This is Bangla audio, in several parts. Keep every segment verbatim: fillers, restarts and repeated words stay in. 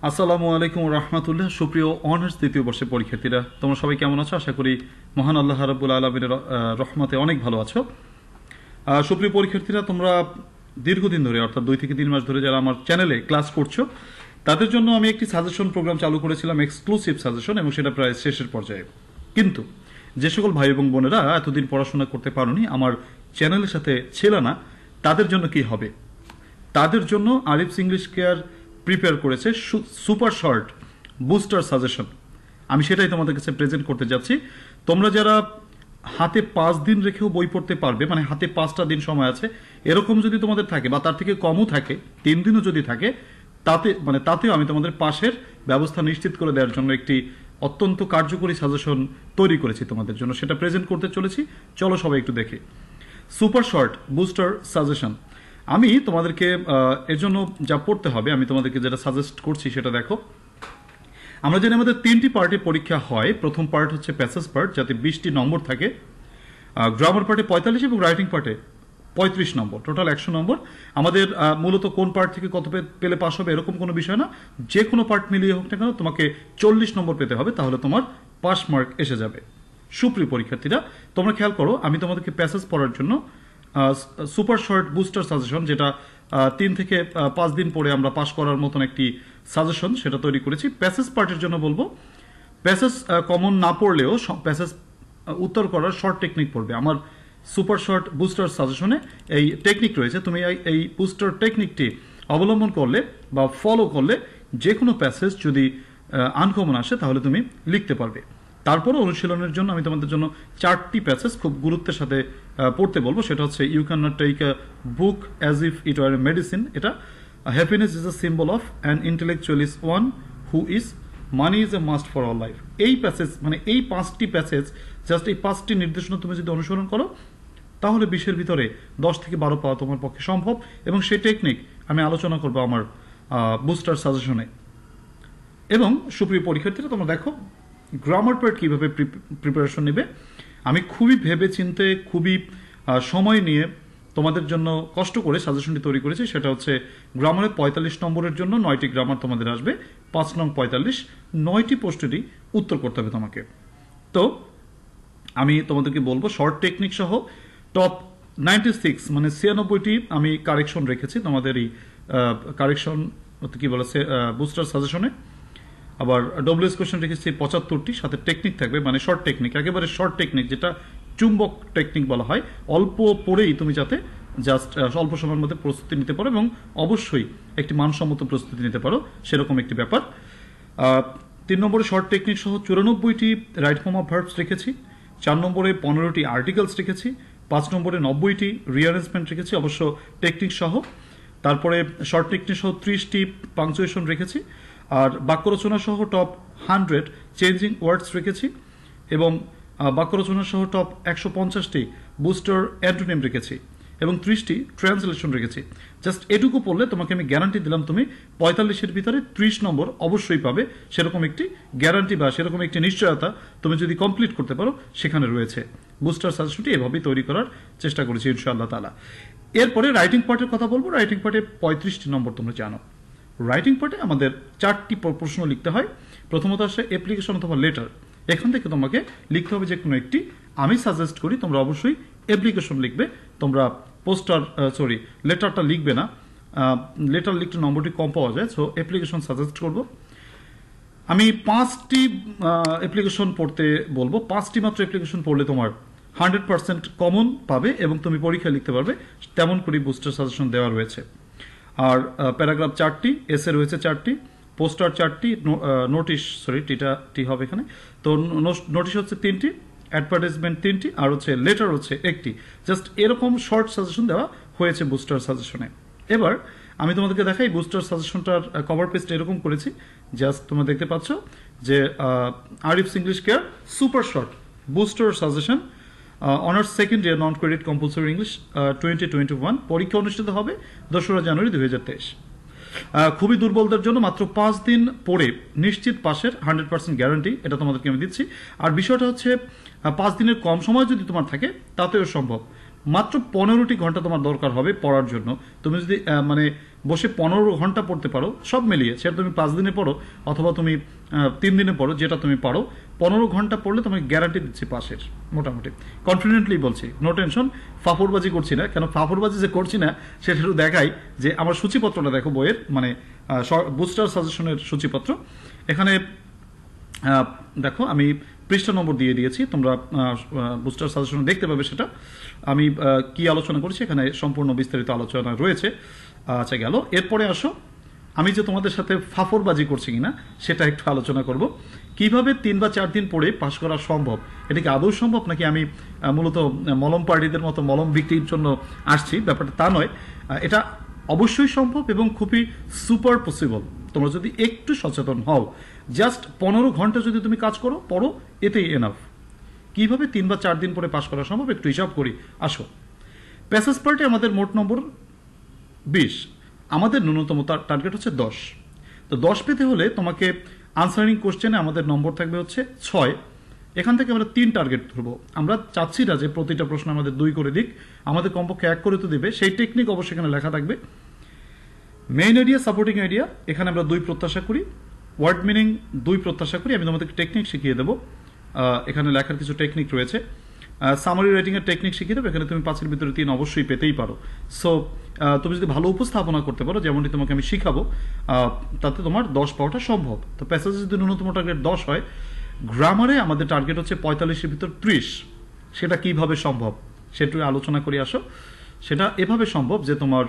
আসসালামু আলাইকুম রহমতুল্লাহ। সুপ্রিয় অনার্স দ্বিতীয় বর্ষের পরীক্ষার্থীরা, তোমরা সবাই কেমন আছো? আশা করি মহান আল্লাহ রাব্বুল আলামিনের রহমতে অনেক ভালো আছো। সুপ্রিয় পরীক্ষার্থীরা, তোমরা দীর্ঘদিন ধরে অর্থাৎ দুই থেকে তিন মাস ধরে যারা আমার চ্যানেলে ক্লাস করছো তাদের জন্য আমি একটি সাজেশন প্রোগ্রাম চালু করেছিলাম, এক্সক্লুসিভ সাজেশন, এবং সেটা প্রায় শেষের পর্যায়ে। কিন্তু যে সকল ভাই এবং বোনেরা এতদিন পড়াশোনা করতে পারোনি, আমার চ্যানেলের সাথে ছিল না, তাদের জন্য কি হবে? তাদের জন্য আরিফস ইংলিশ কেয়ার প্রিপেয়ার করেছে সুপার শর্ট বুস্টার সাজেশন। আমি সেটাই তোমাদের কাছে প্রেজেন্ট করতে যাচ্ছি। তোমরা যারা হাতে পাঁচ দিন রেখেও বই পড়তে পারবে, মানে হাতে পাঁচটা দিন সময় আছে, এরকম যদি তোমাদের থাকে বা তার থেকে কমও থাকে, তিন দিনও যদি থাকে, তাতে মানে তাতেও আমি তোমাদের পাশের ব্যবস্থা নিশ্চিত করে দেওয়ার জন্য একটি অত্যন্ত কার্যকরী সাজেশন তৈরি করেছি তোমাদের জন্য, সেটা প্রেজেন্ট করতে চলেছি। চলো সবাই একটু দেখি। Super short booster suggestion. আমি তোমাদেরকে এর জন্য যা পড়তে হবে, আমি তোমাদেরকে যেটা সাজেস্ট করছি সেটা দেখো। আমরা জানি আমাদের তিনটি পার্টে পরীক্ষা হয়। প্রথম পার্ট হচ্ছে প্যাসেজ পার্ট, যাতে বিশটি নম্বর থাকে। গ্রামার পার্টে পঁয়তাল্লিশ এবং রাইটিং পার্টে পঁয়ত্রিশ নম্বর, টোটাল একশো নম্বর। আমাদের মূলত কোন পার্ট থেকে কত পেলে পাস হবে এরকম কোনো বিষয় না, যে কোনো পার্ট মিলিয়ে হোক না কেন তোমাকে চল্লিশ নম্বর পেতে হবে, তাহলে তোমার পাস মার্ক এসে যাবে। সুপ্রিয় পরীক্ষার্থীরা, তোমরা খেয়াল করো, আমি তোমাদেরকে প্যাসেজ পড়ার জন্য সুপার শর্ট বুস্টার সাজেশন, যেটা তিন থেকে পাঁচ দিন পরে আমরা পাস করার মতন একটি সাজেশন, সেটা তৈরি করেছি। প্যাসেজ পার্টের জন্য বলবো, প্যাসেজ কমন না পড়লেও প্যাসেজ উত্তর করার শর্ট টেকনিক পড়বে। আমার সুপার শর্ট বুস্টার সাজেশনে এই টেকনিক রয়েছে। তুমি এই বুস্টার টেকনিকটি অবলম্বন করলে বা ফলো করলে যে কোনো প্যাসেজ যদি আনকমন আসে তাহলে তুমি লিখতে পারবে। তারপরে অনুশীলনের জন্য আমি তোমাদের জন্য চারটি প্যাসেজ খুব গুরুত্বের সাথে পড়তে বলবো। সেটা হচ্ছে, you cannot take a book as if it were a medicine. এটা, happiness is a symbol of an intellectual is one who is money is a must for all life. এই প্যাসেজ মানে এই পাঁচটি প্যাসেজ, জাস্ট এই পাঁচটি নির্দেশনা তুমি যদি অনুসরণ করো তাহলে বিশের ভিতরে দশ থেকে বারো পাওয়া তোমার পক্ষে সম্ভব, এবং সেই টেকনিক আমি আলোচনা করবো আমার বুস্টার সাজেশনে। এবং সুপ্রিয় পরীক্ষার্থীরা, তোমরা দেখো গ্রামার পার্ট কিভাবে প্রিপারেশন নেবে। আমি খুবই ভেবে চিন্তে, খুবই সময় নিয়ে তোমাদের জন্য কষ্ট করে সাজেশনটি তৈরি করেছি। সেটা হচ্ছে, গ্রামারে পঁয়তাল্লিশ নম্বরের জন্য নয়টি গ্রামার তোমাদের আসবে, পাঁচ নং পঁয়তাল্লিশ, নয়টি প্রশ্নেরই উত্তর করতে হবে তোমাকে। তো আমি তোমাদেরকে বলবো, শর্ট টেকনিক সহ টপ নাইনটি সিক্স মানে ছিয়ানব্বইটি আমি কারেকশন রেখেছি তোমাদের এই কারেকশন কি বলে বুস্টার সাজেশনে। আবার ডব্লিউএস কোশ্চেন রেখেছি পঁচাত্তরটি, সাথে টেকনিক থাকবে, মানে শর্ট টেকনিক, একেবারে শর্ট টেকনিক, যেটা চুম্বক টেকনিক বলা হয়। অল্প পড়েই তুমি যাতে জাস্ট অল্প সময়ের মধ্যে প্রস্তুতি নিতে পারো, এবং অবশ্যই একটি মানসম্মত প্রস্তুতি নিতে পারো, সেরকম একটি ব্যাপার। তিন নম্বরে শর্ট টেকনিক সহ চুরানব্বইটি রাইট ফর্ম অফ ভার্বস রেখেছি। চার নম্বরে পনেরোটি আর্টিকেলস রেখেছি। পাঁচ নম্বরে নব্বইটি রিঅ্যারেঞ্জমেন্ট রেখেছি, অবশ্য টেকনিক সহ। তারপরে শর্ট টেকনিক সহ ত্রিশটি পাংচুয়েশন রেখেছি। আর বাক্য রচনা সহ টপ হান্ড্রেড চেঞ্জিং ওয়ার্ডস রেখেছি, এবং বাক্য রচনা সহ টপ একশো পঞ্চাশটি বুস্টার অ্যান্টোনিম রেখেছি, এবং ত্রিশটি ট্রান্সলেশন রেখেছি। জাস্ট এটুকু পড়লে তোমাকে আমি গ্যারান্টি দিলাম তুমি পঁয়তাল্লিশের ভিতরে ত্রিশ নম্বর অবশ্যই পাবে। সেরকম একটি গ্যারান্টি বা সেরকম একটি নিশ্চয়তা তুমি যদি কমপ্লিট করতে পারো সেখানে রয়েছে। বুস্টার সাজেশনটি এভাবেই তৈরি করার চেষ্টা করেছি ইনশাআল্লাহ তাআলা। এরপরে রাইটিং পার্টের কথা বলবো। রাইটিং পার্টে পঁয়ত্রিশটি নম্বর তোমরা জানো। রাইটিং পার্টে আমাদের চারটি প্রশ্ন লিখতে হয়। প্রথমত আসে অ্যাপ্লিকেশন অথবা লেটার। এখান থেকে তোমাকে লিখতে হবে যে কোনো একটি। আমি সাজেস্ট করি তোমরা অবশ্যই অ্যাপ্লিকেশন লিখবে, তোমরা পোস্টার সরি লেটারটা লিখবে না। লেটার লিখতে নম্বরটি কম পাওয়া যায়, সো অ্যাপ্লিকেশন সাজেস্ট করব। আমি পাঁচটি অ্যাপ্লিকেশন পড়তে বলবো। পাঁচটি মাত্র অ্যাপ্লিকেশন পড়লে তোমার হান্ড্রেড পার্সেন্ট কমন পাবে এবং তুমি পরীক্ষা লিখতে পারবে, তেমন করে বুস্টার সাজেশন দেওয়া রয়েছে। আর প্যারাগ্রাফ চারটি, এসে রয়েছে চারটি, পোস্টার চারটি, নোটিশ সরি টিটা টি হবে এখানে, তো নোটিশ হচ্ছে তিনটি, অ্যাডভার্টাইজমেন্ট তিনটি, আর হচ্ছে লেটার হচ্ছে একটি। জাস্ট এরকম শর্ট সাজেশন দেওয়া হয়েছে বুস্টার সাজেশনে। এবার আমি তোমাদেরকে দেখাই বুস্টার সাজেশনটার কভার পেজটা এরকম করেছি। জাস্ট তোমরা দেখতে পাচ্ছ যে Arif's English care super short booster suggestion honours second year non credit compulsory English twenty twenty one. পরীক্ষা অনুষ্ঠিত হবে দোসরা জানুয়ারি দুই হাজার তেইশ। খুবই দুর্বলদের জন্য মাত্র পাঁচ দিন পরে নিশ্চিত পাশের হান্ড্রেড পার্সেন্ট গ্যারান্টি, এটা তোমাদেরকে আমি দিচ্ছি। আর বিষয়টা হচ্ছে, পাঁচ দিনের কম সময় যদি তোমার থাকে তাতেও সম্ভব। মাত্র পনেরোটি ঘন্টা তোমার দরকার হবে পড়ার জন্য। তুমি যদি মানে বসে পনেরো ঘন্টা পড়তে পারো, সব মিলিয়ে, সেটা তুমি পাঁচ দিনে পড়ো অথবা তুমি তিন দিনে পড়ো, যেটা তুমি পারো, পনেরো ঘন্টা পড়লে তোমাকে গ্যারান্টি দিচ্ছি পাশের, মোটামুটি কনফিডেন্টলি বলছি, নো টেনশন। ফাফরবাজি করছি না, কেন ফাফরবাজি যে করছি না সেটা একটু দেখাই, যে আমার সূচিপত্রটা দেখো বইয়ের, মানে বুস্টার সাজেশনের সূচিপত্র। এখানে দেখো আমি পৃষ্ঠা নম্বর দিয়ে দিয়েছি, তোমরা বুস্টার সাজেশন দেখতে পাবে সেটা। আমি কি আলোচনা করছি এখানে সম্পূর্ণ বিস্তারিত আলোচনা রয়েছে। আচ্ছা গেল, এরপরে আসো আমি যে তোমাদের সাথে ফাফরবাজি করছি কিনা সেটা একটু আলোচনা করব। কিভাবে তিন বা চার দিন পড়ে পাশ করা সম্ভব, এটা কি আদৌ সম্ভব নাকি আমি মূলত মলম পার্টিদের মতো মলম বিক্রির জন্য আসছি, ব্যাপারটা তা নয়। এটা অবশ্যই সম্ভব এবং খুবই সুপার পসিবল, তোমরা যদি একটু সচেতন হও। জাস্ট পনেরো ঘন্টা যদি তুমি কাজ করো, পড়ো, এতেই এনাফ। কিভাবে তিন বা চার দিন পরে পাশ করা সম্ভব একটু হিসাব করি, আসো। প্যাসেজ পার্টে আমাদের মোট নম্বর বিশ, আমাদের ন্যূনতম টার্গেট হচ্ছে দশ। তো দশ পেতে হলে তোমাকে আনসারিং কোশ্চেনে আমাদের নম্বর থাকবে হচ্ছে ছয়। এখান থেকে আমরা তিন টার্গেট ধরবো। আমরা চাচ্ছি না যে প্রতিটা প্রশ্ন আমাদের দুই করে দিক, আমাদের কমপক্ষে এক করে তো দেবে, সেই টেকনিক অবশ্যই এখানে লেখা থাকবে। মেইন আইডিয়া, সাপোর্টিং আইডিয়া, এখানে আমরা দুই প্রত্যাশা করি। ওয়ার্ড মিনিং দুই প্রত্যাশা করি, আমি তোমাদেরকে টেকনিক শিখিয়ে দেবো। এখানে লেখার কিছু টেকনিক রয়েছে। সামারি রাইটিং এর টেকনিক শিখিয়ে দেবো, এখানে তুমি পাঁচের ভিতরে তিন অবশ্যই পেতেই পারো। সো তুমি যদি ভালো উপস্থাপনা করতে পারো, যেমনটি তোমাকে আমি শিখাবো, তাতে তোমার দশ পাওয়াটা সম্ভব। তো প্যাসেজে যদি ন্যূনতম টার্গেট দশ হয়, গ্রামারে আমাদের টার্গেট হচ্ছে পঁয়তাল্লিশের ভিতর ত্রিশ। সেটা কিভাবে সম্ভব সেটা আলোচনা করি, আসো। সেটা এভাবে সম্ভব যে তোমার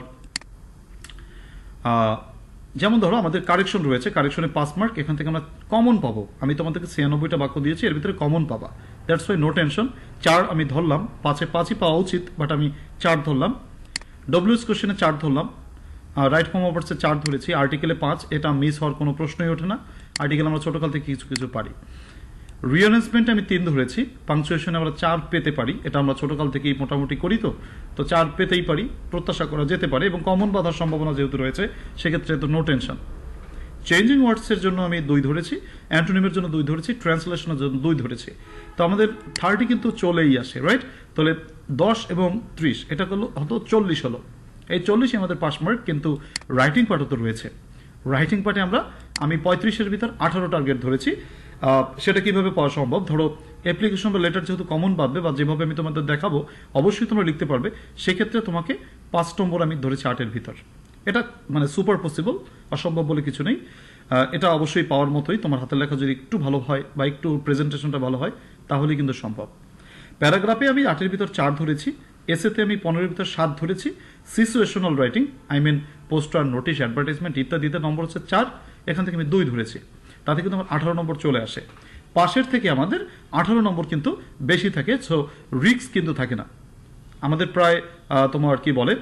যেমন ধরো আমাদের কারেকশন রয়েছে, কারেকশনে পাঁচ মার্ক, এখান থেকে আমরা কমন পাবো। আমি তোমাদেরকে ছিয়ানব্বইটা বাক্য দিয়েছি, এর ভিতরে কমন পাবা, দ্যাটস ওয়াই নো টেনশন। চার আমি ধরলাম, পাঁচে পাঁচই পাওয়া উচিত, বাট আমি চার ধরলাম। ডব্লিউএস কোশ্চেনে চার ধরলাম, রাইট ফর্ম ওভার্সে চার ধরেছি, আর্টিকেলে পাঁচ, এটা মিস হওয়ার কোনো প্রশ্নই ওঠে না। আর্টিকেল আমরা ছোটকাল থেকে কিছু কিছু পারি। রিঅ্যারেঞ্জমেন্টে আমি তিন ধরেছি, পাংচুয়েশনে আমরা চার পেতে পারি, এটা আমরা ছোটকাল থেকেই মোটামুটি করি, তো তো চার পেতেই পারি, প্রত্যাশা করা যেতে পারে, এবং কমন বাধার সম্ভাবনা যেহেতু রয়েছে সেক্ষেত্রে তো নো টেনশন। চেঞ্জিং ওয়ার্ডসের জন্য আমি দুই ধরেছি, অ্যান্টোনিমের জন্য দুই ধরেছি, ট্রান্সলেশনের জন্য দুই ধরেছি। তো আমাদের থার্টি কিন্তু চলেই আসে, রাইট? তাহলে দশ এবং ত্রিশ, এটা হলো হয়তো চল্লিশ হলো। এই চল্লিশই আমাদের পাস মার্ক, কিন্তু রাইটিং পার্টও তো রয়েছে। রাইটিং পার্টে আমরা আমি পঁয়ত্রিশের ভিতর আঠারো টার্গেট ধরেছি। সেটা কিভাবে পাওয়া সম্ভব, ধরো অ্যাপ্লিকেশন বা লেটার যেহেতু কমন পাবে, বা যেভাবে আমি তোমাদের দেখাবো অবশ্যই তোমরা লিখতে পারবে, সেক্ষেত্রে তোমাকে পাঁচ নম্বর আমি ধরেছি আটের ভিতর। এটা মানে সুপার পসিবল, অসম্ভব বলে কিছু নেই। এটা অবশ্যই পাওয়ার মতোই, তোমার হাতের লেখা যদি একটু ভালো হয় বা একটু প্রেজেন্টেশনটা ভালো হয় তাহলে কিন্তু সম্ভব। প্যারাগ্রাফে আমি আটের ভিতর চার ধরেছি, এসেতে আমি পনেরোর ভিতর সাত ধরেছি। Situational writing, I mean poster, notice, advertisement ইত্যাদিতে নম্বর হচ্ছে চার, এখান থেকে আমি দুই ধরেছি, তাতে কিন্তু আমার আঠারো নম্বর চলে আসে। পাশের থেকে আমাদের আঠারো নম্বর কিন্তু বেশি থাকে, সো রিস্ক কিন্তু থাকে না আমাদের। প্রায় তোমার কি বলে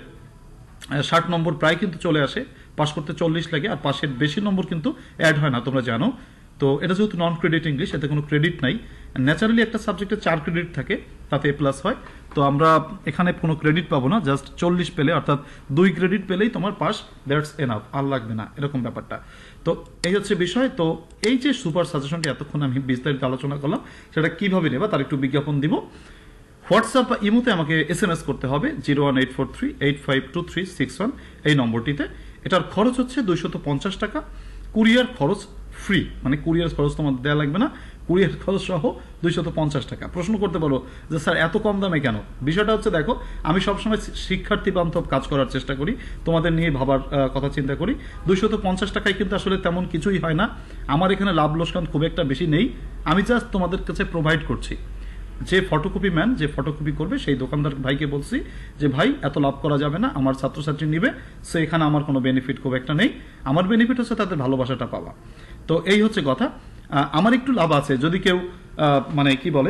ষাট নম্বর প্রায় কিন্তু চলে আসে, পাস করতে চল্লিশ লাগে, আর পাশের বেশি নম্বর কিন্তু অ্যাড হয় না, তোমরা জানো। তো এটা যেহেতু নন ক্রেডিট ইংলিশ, এতে কোনো ক্রেডিট নাই। ন্যাচারালি একটা সাবজেক্টে চার ক্রেডিট থাকে, তাতে এ প্লাস হয়। তো আমরা এখানে কোনো ক্রেডিট পাবো না, জাস্ট চল্লিশ পেলে, অর্থাৎ দুই ক্রেডিট পেলেই তোমার পাস, দ্যাটস এনাফ, আর লাগবে না, এরকম ব্যাপারটা। তো এই হচ্ছে বিষয়। তো এই যে সুপার সাজেশনটি এতক্ষণ আমি বিস্তারিত আলোচনা করলাম, সেটা কিভাবে নেবা তার একটু বিজ্ঞাপন দিব। হোয়াটসঅ্যাপ বা ইমোতে আমাকে এস এম এস করতে হবে zero one eight four three eight five two three six one এই নম্বরটিতে। এটার খরচ হচ্ছে দুইশত পঞ্চাশ টাকা, কুরিয়ার খরচ ফ্রি, মানে কুরিয়ার খরচ তোমার দেওয়া লাগবে না, কুরিয়ার খরচ সহ দুইশত পঞ্চাশ টাকা। প্রশ্ন করতে পারো যে স্যার এত কম দামে কেন? বিষয়টা হচ্ছে দেখো, আমি সবসময় শিক্ষার্থী বান্ধব কাজ করার চেষ্টা করি, তোমাদের নিয়ে ভাবার কথা চিন্তা করি। দুইশত পঞ্চাশ টাকায় কিন্তু আসলে তেমন কিছুই হয় না, আমার এখানে লাভ লোকসান খুব একটা বেশি নেই। আমি জাস্ট তোমাদের কাছে প্রোভাইড করছি। যে ফটোকপি ম্যান যে ফটোকপি করবে সেই দোকানদার ভাইকে বলছি যে ভাই এত লাভ করা যাবে না, আমার ছাত্রছাত্রী নিবে, সো এখানে আমার কোনো বেনিফিট খুব একটা নেই। আমার বেনিফিট হচ্ছে তাদের ভালোবাসাটা পাওয়া। তো এই হচ্ছে কথা। আমার একটু লাভ আছে যদি কেউ মানে কি বলে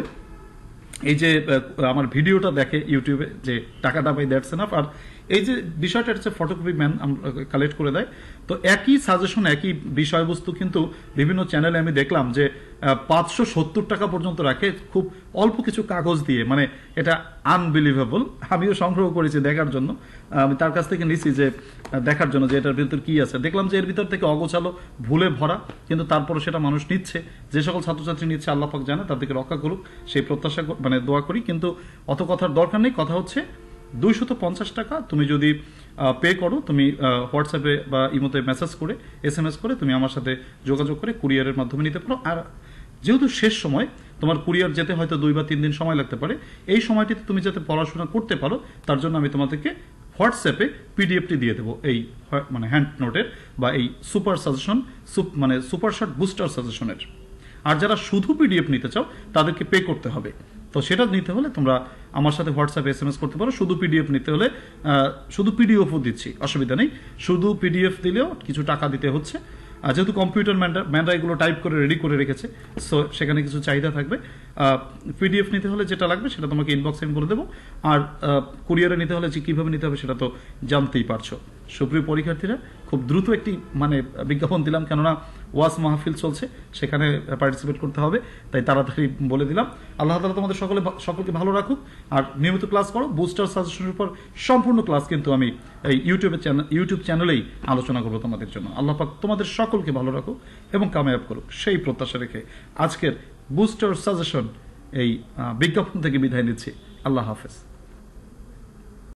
এই যে আমার ভিডিওটা দেখে ইউটিউবে, যে টাকাটা পাই, দ্যাটস এনাফ। আর এই যে বিষয়টা হচ্ছে ফটোকপি ম্যান কালেক্ট করে দেয়। তো একই সাজেশন, একই বিষয়বস্তু কিন্তু বিভিন্ন চ্যানেলে আমি দেখলাম যে পাঁচশো সত্তর টাকা পর্যন্ত রাখে, খুব অল্প কিছু কাগজ দিয়ে, মানে এটা আনবিলিভেবল। আমিও সংগ্রহ করেছি দেখার জন্য, আমি তার কাছ থেকে নিছি যে দেখার জন্য যে এটার ভিতর কি আছে। দেখলাম যে এর ভিতর থেকে অগোছালো, ভুলে ভরা, কিন্তু তারপরে সেটা মানুষ নিচ্ছে। যে সকল ছাত্রছাত্রী নিচ্ছে আল্লাহ পাক জানে, তাদেরকে রক্ষা করুক সেই প্রত্যাশা মানে দোয়া করি। কিন্তু অত কথার দরকার নেই, কথা হচ্ছে দুইশত পঞ্চাশ টাকা তুমি যদি পে করো, তুমি হোয়াটসঅ্যাপে বা ইমোতে মেসেজ করে এস এম এস করে তুমি আমার সাথে যোগাযোগ করে কুরিয়ারের মাধ্যমে নিতে পারো। আর যেহেতু শেষ সময়, তোমার কুরিয়ার যেতে হয়তো দুই বা তিন দিন সময় লাগতে পারে, এই সময়টিতে তুমি যাতে পড়াশোনা করতে পারো তার জন্য আমি তোমাদেরকে হোয়াটসঅ্যাপে পিডিএফটি দিয়ে দেবো, এই মানে হ্যান্ড নোটের বা এই সুপার সাজেশন মানে সুপার শর্ট বুস্টার সাজেশনের। আর যারা শুধু পিডিএফ নিতে চাও তাদেরকে পে করতে হবে। তো সেটা নিতে হলে তোমরা আমার সাথে হোয়াটসঅ্যাপে এস এম এস করতে পারো। শুধু পিডিএফ নিতে হলে শুধু পিডিএফও দিচ্ছি, অসুবিধা নেই, শুধু পিডিএফ দিলেও কিছু টাকা দিতে হচ্ছে। আর যেহেতু কম্পিউটার ম্যানরা এগুলো টাইপ করে রেডি করে রেখেছে, সো সেখানে কিছু চাহিদা থাকবে। পিডিএফ নিতে হলে যেটা লাগবে সেটা তোমাকে ইনবক্সে আমি বলে দেবো। আর কুরিয়ারে নিতে হলে যে কীভাবে নিতে হবে সেটা তো জানতেই পারছো। সুপ্রিয় পরীক্ষার্থীরা, খুব দ্রুত একটি মানে বিজ্ঞাপন দিলাম, কেননা ওয়াজ মাহফিল চলছে, সেখানে পার্টিসিপেট করতে হবে, তাই তাড়াতাড়ি বলে দিলাম। আল্লাহ তাআলা তোমাদের সকলে সকলকে ভালো রাখুক। আর নিয়মিত ক্লাস করো। বুস্টার সাজেশনের উপর সম্পূর্ণ ক্লাস কিন্তু আমি এই ইউটিউবে চ্যানেল ইউটিউব চ্যানেলেই আলোচনা করবো তোমাদের জন্য। আল্লাহ পাক তোমাদের সকলকে ভালো রাখুক এবং কামিয়াব করুক, সেই প্রত্যাশা রেখে আজকের বুস্টার সাজেশন এই বিজ্ঞাপন থেকে বিদায় নিচ্ছি। আল্লাহ হাফেজ।